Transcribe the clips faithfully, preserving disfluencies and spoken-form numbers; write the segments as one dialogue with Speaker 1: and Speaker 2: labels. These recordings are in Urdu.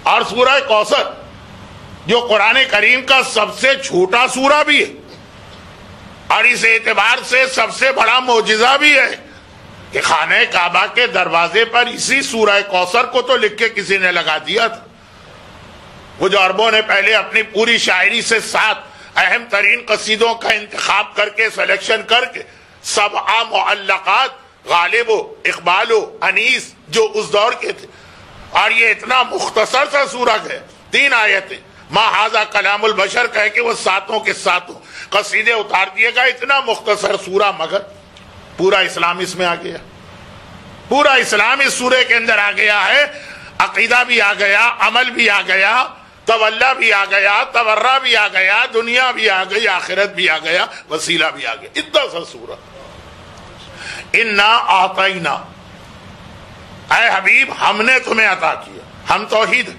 Speaker 1: اور سورہ کوثر جو قرآن کریم کا سب سے چھوٹا سورہ بھی ہے اور اس اعتبار سے سب سے بڑا معجزہ بھی ہے کہ خانہ کعبہ کے دروازے پر اسی سورہ کوثر کو تو لکھ کے کسی نے لگا دیا تھا. وہ جو عربوں نے پہلے اپنی پوری شاعری سے سات اہم ترین قصیدوں کا انتخاب کر کے سلیکشن کر کے سبع معلقات غالب و اقبال و انیس جو اس دور کے تھے، اور یہ اتنا مختصر سا سورہ ہے، تین آیتیں، ما ھذا کلام البشر کہہ کے وہ ساتوں کے ساتوں قصیدے اتار دیے گا. اتنا مختصر سورہ، مگر پورا اسلام اس میں آ گیا. پورا اسلام اس سورے کے اندر آ گیا ہے. عقیدہ بھی آ گیا، عمل بھی آ گیا، تولا بھی آ گیا، تورا بھی آ گیا، دنیا بھی آ گئی، آخرت بھی آ گیا، وسیلہ بھی آ گیا. اتنا سا سورہ. انا اعطینا، اے حبیب ہم نے تمہیں عطا کیا. ہم توحید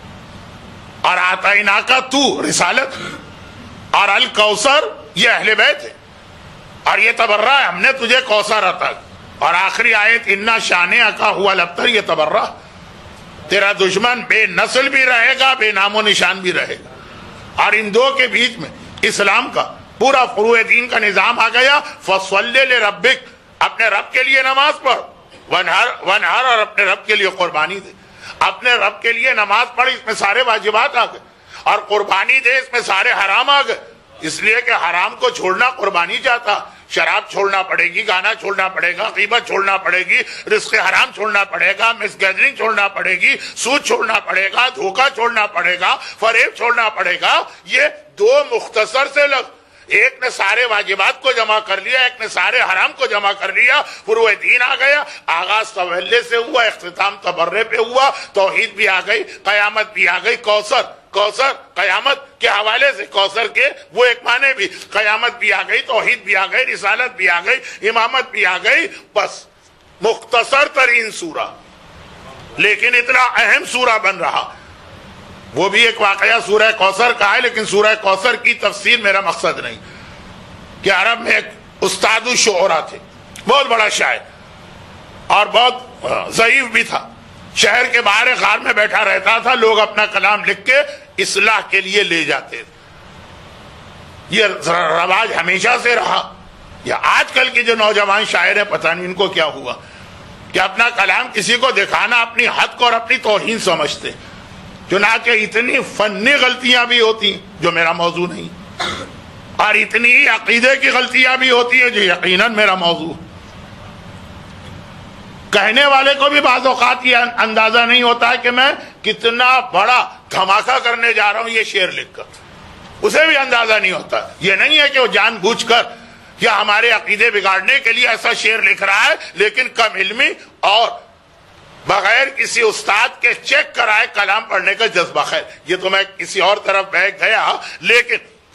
Speaker 1: اور اعطینا کا تو رسالت، اور الکوثر یہ اہل بیت ہے، اور یہ تبرہ ہے، ہم نے تجھے کوثر عطا کیا. اور آخری آیت انا شانئک ھو الابتر، یہ تبرہ، تیرا دشمن بے نسل بھی رہے گا، بے نام و نشان بھی رہے گا. اور ان دو کے بیچ میں اسلام کا پورا فروع دین کا نظام آ گیا. فصلی لربک، اپنے رب کے لیے نماز پڑھ، ونہر ونہر اور اپنے رب کے لیے قربانی دے. اپنے رب کے لیے نماز پڑھ، اس میں سارے واجبات آ گئے، اور قربانی دے، اس میں سارے حرام آ گئے. اس لیے کہ حرام کو چھوڑنا قربانی چاہتا. شراب چھوڑنا پڑے گی، گانا چھوڑنا پڑے گا، غیبت چھوڑنا پڑے گی، رزق حرام چھوڑنا پڑے گا، مس گیدرنگ چھوڑنا پڑے گی، سود چھوڑنا پڑے گا، دھوکہ چھوڑنا پڑے گا، فریب چھوڑنا پڑے گا. یہ دو مختصر سے لفظ، ایک نے سارے واجبات کو جمع کر لیا، ایک نے سارے حرام کو جمع کر لیا. فروع دین آ گیا. آغاز توحید سے ہوا، اختتام تبرے پہ ہوا. توحید بھی آ گئی، قیامت بھی آ گئی. کوثر کوثر قیامت کے حوالے سے، کوثر کے وہ ایک معنی بھی، قیامت بھی آ گئی، توحید بھی آ گئی، رسالت بھی آ گئی، امامت بھی آ گئی. بس مختصر ترین سورہ، لیکن اتنا اہم سورہ بن رہا. وہ بھی ایک واقعہ سورہ کوثر کا ہے، لیکن سورہ کوثر کی تفسیر میرا مقصد نہیں. کہ عرب میں ایک استاد الشعراء تھے، بہت بڑا شاعر اور بہت ضعیف بھی تھا. شہر کے باہر غار میں بیٹھا رہتا تھا. لوگ اپنا کلام لکھ کے اصلاح کے لیے لے جاتے تھے. یہ رواج ہمیشہ سے رہا. یا آج کل کے جو نوجوان شاعر ہیں، پتہ نہیں ان کو کیا ہوا کہ اپنا کلام کسی کو دکھانا اپنی حد کو اور اپنی توہین سمجھتے. چنانچہ اتنی فنی غلطیاں بھی ہوتی ہیں جو میرا موضوع نہیں، اور اتنی ہی عقیدے کی غلطیاں بھی ہوتی ہیں جو یقیناً میرا موضوع. کہنے والے کو بھی بعض اوقات یہ اندازہ نہیں ہوتا ہے کہ میں کتنا بڑا دھماکہ کرنے جا رہا ہوں یہ شعر لکھ کر. اسے بھی اندازہ نہیں ہوتا. یہ نہیں ہے کہ وہ جان بوجھ کر یا ہمارے عقیدے بگاڑنے کے لیے ایسا شعر لکھ رہا ہے، لیکن کم علمی اور بغیر کسی استاد کے چیک کرائے کلام پڑھنے کا جذبہ. خیر یہ تو میں کسی اور طرف بہ گیا، لیکن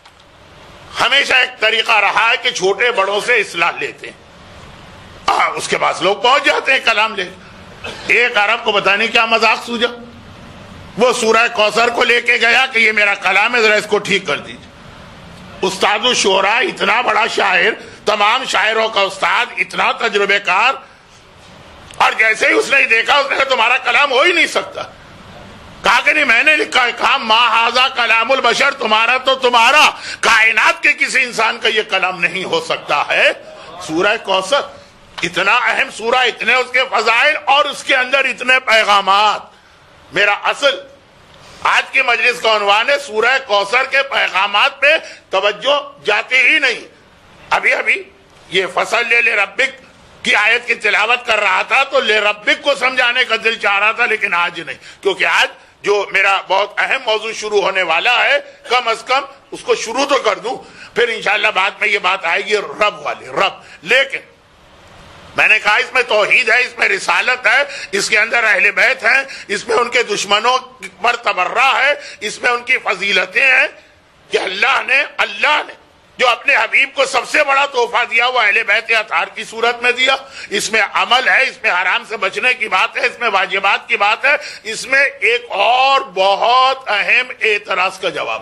Speaker 1: ہمیشہ ایک طریقہ رہا ہے کہ چھوٹے بڑوں سے اصلاح لیتے ہیں. اس کے پاس لوگ پہنچ جاتے ہیں کلام لے. ایک عرب کو بتانے کیا مذاق سوجا، وہ سورہ کوثر کو لے کے گیا کہ یہ میرا کلام ہے، ذرا اس کو ٹھیک کر دیجیے. استاد الشعراء، اتنا بڑا شاعر، تمام شاعروں کا استاد، اتنا تجربے کار، اور جیسے ہی اس نے دیکھا اس نے کہا تمہارا کلام ہو ہی نہیں سکتا. کہا کہ نہیں میں نے لکھا ہے. کہا ما ھذا کلام البشر، تمہارا تو تمہارا، کائنات کے کسی انسان کا یہ کلام نہیں ہو سکتا ہے. سورہ کوثر اتنا اہم سورہ، اتنے اس کے فضائل اور اس کے اندر اتنے پیغامات. میرا اصل آج کی مجلس کا عنوان ہے سورہ کوثر کے پیغامات پہ توجہ جاتی ہی نہیں. ابھی ابھی یہ فصل لے لے ربک کی آیت کی تلاوت کر رہا تھا تو لے ربک کو سمجھانے کا دل چاہ رہا تھا، لیکن آج نہیں، کیونکہ آج جو میرا بہت اہم موضوع شروع ہونے والا ہے، کم از کم اس کو شروع تو کر دوں، پھر انشاءاللہ بعد میں یہ بات آئے گی رب والی رب. لیکن میں نے کہا اس میں توحید ہے، اس میں رسالت ہے، اس کے اندر اہل بیت ہیں، اس میں ان کے دشمنوں پر تبرہ ہے، اس میں ان کی فضیلتیں ہیں کہ اللہ نے اللہ نے جو اپنے حبیب کو سب سے بڑا تحفہ دیا وہ اہل بیت اطہار کی صورت میں دیا. اس میں عمل ہے، اس میں حرام سے بچنے کی بات ہے، اس میں واجبات کی بات ہے. اس میں ایک اور بہت اہم اعتراض کا جواب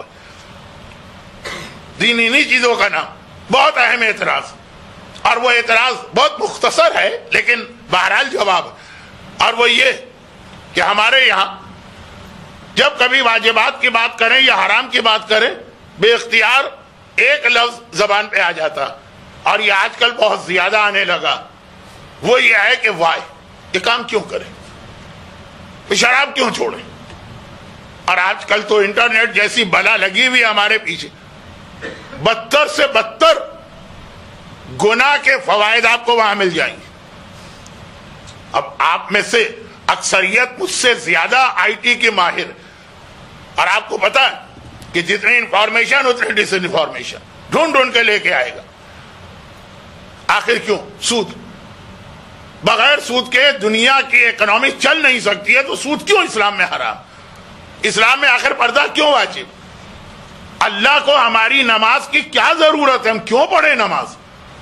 Speaker 1: ہے، دین انہی چیزوں کا نام، بہت اہم اعتراض، اور وہ اعتراض بہت مختصر ہے لیکن بہرحال جواب ہے. اور وہ یہ کہ ہمارے یہاں جب کبھی واجبات کی بات کریں یا حرام کی بات کریں بے اختیار ایک لفظ زبان پہ آ جاتا، اور یہ آج کل بہت زیادہ آنے لگا، وہ یہ ہے کہ وائے، یہ کام کیوں کریں، شراب کیوں چھوڑیں؟ اور آج کل تو انٹرنیٹ جیسی بلا لگی ہوئی ہمارے پیچھے، بدتر سے بدتر گناہ کے فوائد آپ کو وہاں مل جائیں گے۔ اب آپ میں سے اکثریت مجھ سے زیادہ آئی ٹی کی ماہر، اور آپ کو پتا ہے کہ جتنی انفارمیشن اتنی ڈس انفارمیشن ڈھونڈ ڈھونڈ کے لے کے آئے گا۔ آخر کیوں؟ سود، بغیر سود کے دنیا کی اکنامی چل نہیں سکتی ہے، تو سود کیوں اسلام میں حرام؟ اسلام میں آخر پردہ کیوں واجب؟ اللہ کو ہماری نماز کی کیا ضرورت ہے؟ ہم کیوں پڑھیں نماز؟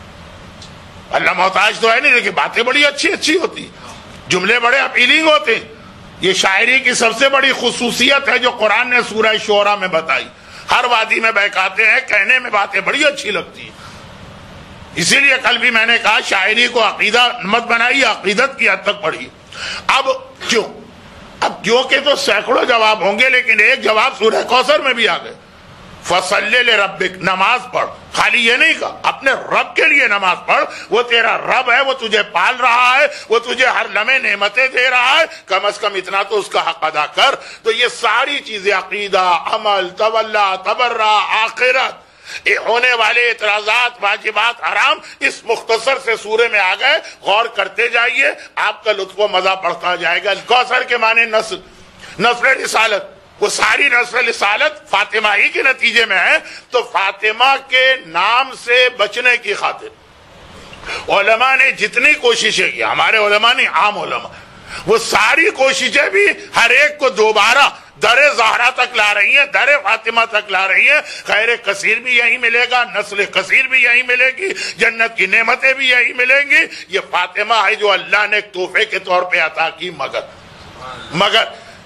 Speaker 1: اللہ محتاج تو ہے نہیں، لیکن باتیں بڑی اچھی اچھی ہوتی، جملے بڑے اپیلنگ ہوتے ہیں۔ یہ شاعری کی سب سے بڑی خصوصیت ہے جو قرآن نے سورہ شعراء میں بتائی۔ ہر وادی میں بہکاتے ہیں، کہنے میں باتیں بڑی اچھی لگتی ہیں۔ اسی لیے کل بھی میں نے کہا شاعری کو عقیدہ مت بنائیے، عقیدت کی حد تک پڑھیے۔ اب کیوں؟ اب کیوں کہ تو سینکڑوں جواب ہوں گے، لیکن ایک جواب سورہ کوثر میں بھی آ گئے، فَصَلِّ لِرَبِّكَ، نماز پڑھ۔ خالی یہ نہیں کہا، اپنے رب کے لیے نماز پڑھ، وہ تیرا رب ہے، وہ تجھے پال رہا ہے، وہ تجھے ہر لمحے نعمتیں دے رہا ہے، کم از کم اتنا تو اس کا حق ادا کر۔ تو یہ ساری چیزیں عقیدہ، عمل، تولا، تبرع، آخرت، یہ ہونے والے اعتراضات، واجبات، حرام اس مختصر سے سورے میں آ گئے۔ غور کرتے جائیے، آپ کا لطف و مزہ بڑھتا جائے گا۔ کوثر کے معنی نسل، نسل رسالت، وہ ساری نسل رسالت فاطمہ ہی کے نتیجے میں ہے۔ تو فاطمہ کے نام سے بچنے کی خاطر علماء نے جتنی کوششیں کی، ہمارے علماء نہیں، عام علماء، وہ ساری کوششیں بھی ہر ایک کو دوبارہ در زہرا تک لا رہی ہیں، در فاطمہ تک لا رہی ہیں۔ خیر کثیر بھی یہی ملے گا، نسل کثیر بھی یہی ملے گی، جنت کی نعمتیں بھی یہی ملیں گی۔ یہ فاطمہ ہے جو اللہ نے ایک تحفے کے طور پہ عطا کی۔ مگر مگر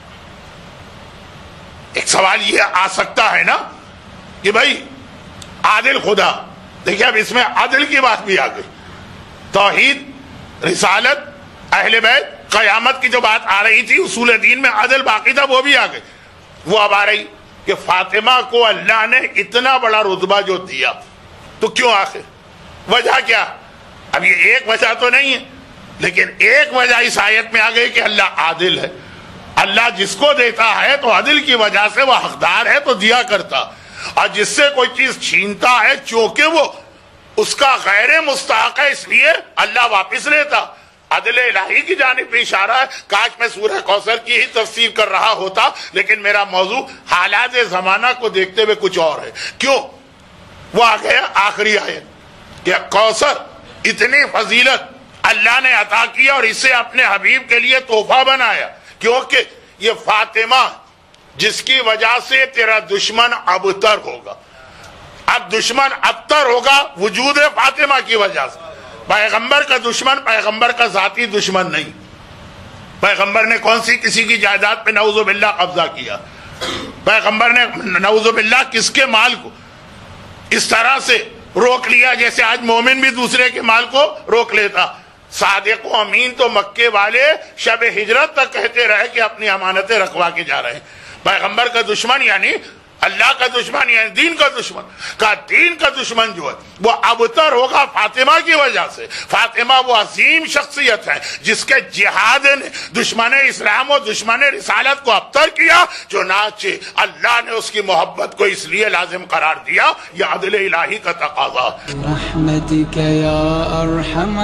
Speaker 1: ایک سوال یہ آ سکتا ہے نا کہ بھائی عادل خدا، دیکھیں اب اس میں عدل کی بات بھی آ گئی، توحید، رسالت، اہل بیت، قیامت کی جو بات آ رہی تھی، اصول دین میں عدل باقی تھا، وہ بھی آ گئی۔ وہ اب آ رہی کہ فاطمہ کو اللہ نے اتنا بڑا رتبہ جو دیا، تو کیوں آخر؟ وجہ کیا؟ اب یہ ایک وجہ تو نہیں ہے، لیکن ایک وجہ اس آیت میں آ گئی کہ اللہ عادل ہے۔ اللہ جس کو دیتا ہے تو عدل کی وجہ سے وہ حقدار ہے تو دیا کرتا، اور جس سے کوئی چیز چھینتا ہے چونکہ وہ اس کا غیر مستحق ہے اس لیے اللہ واپس لیتا۔ عدل الہی کی جانب بھی اشارہ ہے۔ کاش میں سورہ کوثر کی ہی تفسیر کر رہا ہوتا، لیکن میرا موضوع حالات زمانہ کو دیکھتے ہوئے کچھ اور ہے۔ کیوں؟ وہ آ گیا آخری آیت کہ کوثر اتنی فضیلت اللہ نے عطا کیا اور اسے اپنے حبیب کے لیے تحفہ بنایا، کیونکہ یہ فاطمہ جس کی وجہ سے تیرا دشمن ابتر ہوگا۔ اب دشمن ابتر ہوگا وجود فاطمہ کی وجہ سے۔ پیغمبر کا دشمن پیغمبر کا ذاتی دشمن نہیں۔ پیغمبر نے کون سی کسی کی جائیداد پہ نعوذ باللہ قبضہ کیا؟ پیغمبر نے نعوذ باللہ کس کے مال کو اس طرح سے روک لیا جیسے آج مومن بھی دوسرے کے مال کو روک لیتا؟ صادق و امین تو مکے والے شب ہجرت تک کہتے رہے کہ اپنی امانتیں رکھوا کے جا رہے ہیں۔ پیغمبر کا دشمن یعنی اللہ کا دشمن یعنی دین کا دشمن کا دین کا دشمن جو ہے وہ ابتر ہوگا فاطمہ کی وجہ سے۔ فاطمہ وہ عظیم شخصیت ہے جس کے جہاد نے دشمن اسلام و دشمن رسالت کو ابتر کیا، چنانچہ اللہ نے اس کی محبت کو اس لیے لازم قرار دیا۔ یہ عدل الہی کا تقاضا۔
Speaker 2: رحمتک یا ارحم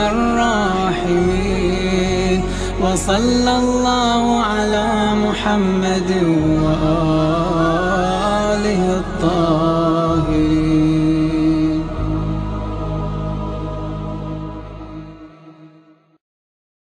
Speaker 2: الراحمین وصلی اللہ علی محمد وآلہ الطاہرین۔